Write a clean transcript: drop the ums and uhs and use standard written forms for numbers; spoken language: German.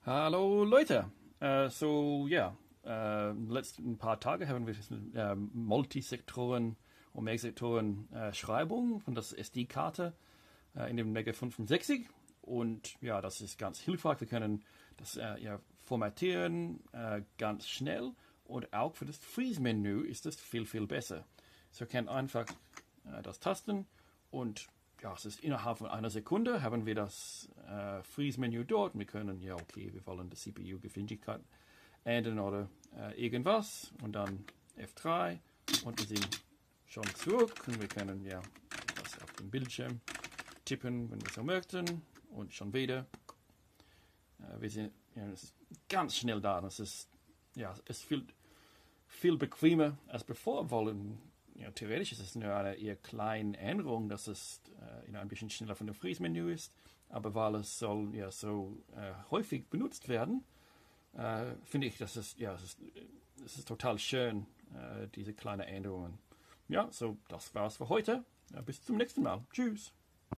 Hallo Leute. Letzten paar Tage haben wir Multisektoren und Mehrsektoren Schreibung von der SD-Karte in dem Mega 65 und ja, das ist ganz hilfreich. Wir können das formatieren ganz schnell und auch für das Freeze-Menü ist das viel besser. So kann einfach das tasten und ja, es ist innerhalb von einer Sekunde haben wir das Freeze-Menü dort. Wir können, ja, okay, wir wollen die CPU-Geschwindigkeit ändern oder irgendwas und dann F3 und wir sind schon zurück und wir können ja das auf dem Bildschirm tippen, wenn wir so möchten und schon wieder. Wir sind, ja, es ist ganz schnell da. Es ist, ja, es viel bequemer als bevor wollen. Ja, theoretisch ist es nur eine eher kleine Änderung, dass es ein bisschen schneller von dem Freeze-Menü ist, aber weil es soll ja so häufig benutzt werden, finde ich, dass es ist total schön, diese kleinen Änderungen. Ja, so das war's für heute. Bis zum nächsten Mal. Tschüss.